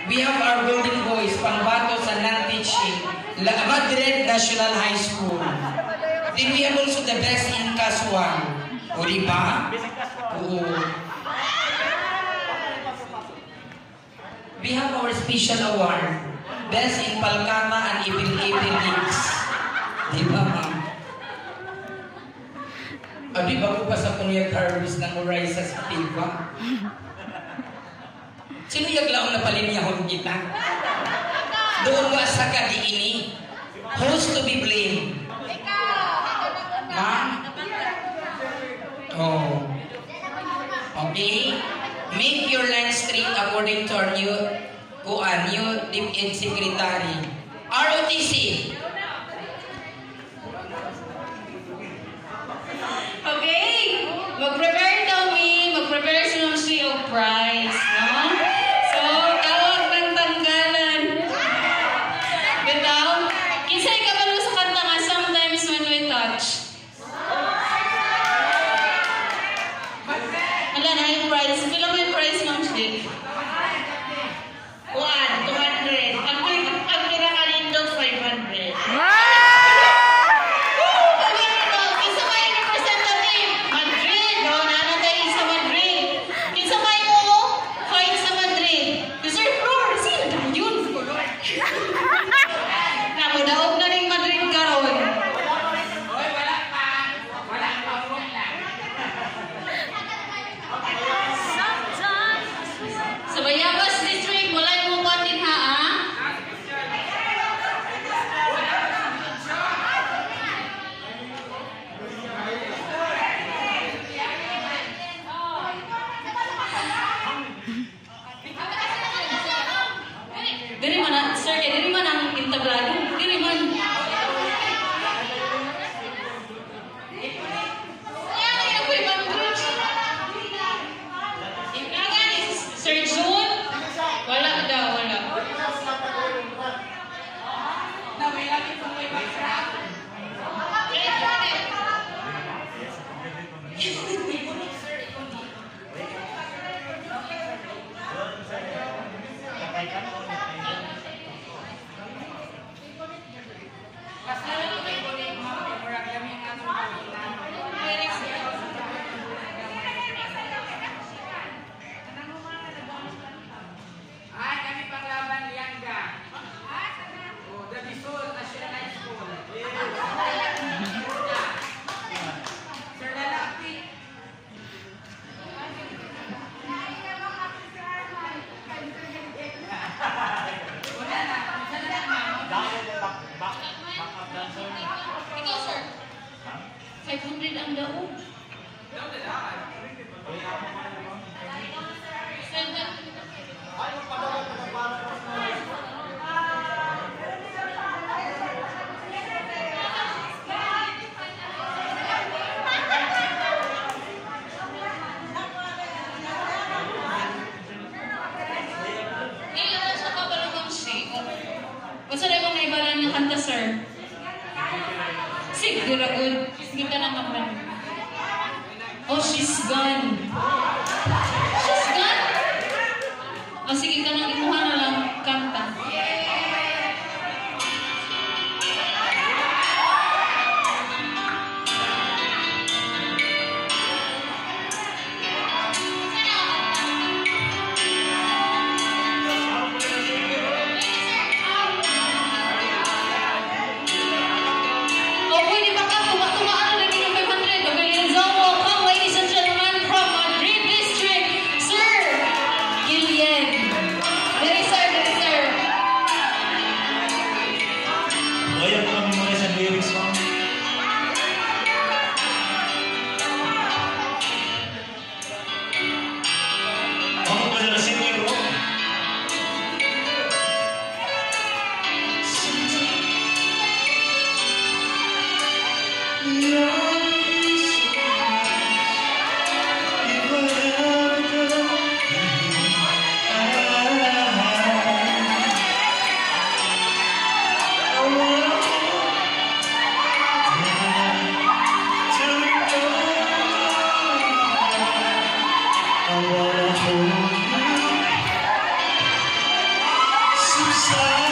We have our golden boys, pangbato sa non-teaching, Madrid National High School. Then we have also the best in Kasuan. O diba? Oo. We have our special award, best in Palkama and Ibil-Ibil Leagues. Diba, ma'am? Abi, bago pa sa Puyag Harvest ng Orisa sa Tilba. Sino yaglaong na palinyahon kita? Doon ba sa kadi ini? Who's to be blamed? Ma'am? Oh. Okay. Make your line straight according to our new DepEd Secretary. ROTC. Okay. Mag-prepare daw me. Mag-prepare si Ma'am Sri of prize. No? So, tawag ng tanggalan. Bitaw. Kinsay ka ba sa kanta nga sometimes when we touch? Wala na yung prize. Pila mo yung prize, Ma'am Sri? 200. Ang pinakalindaw 500. Oh, she's gone. She's gone? O sige ka nang imuha na lang kanta. sa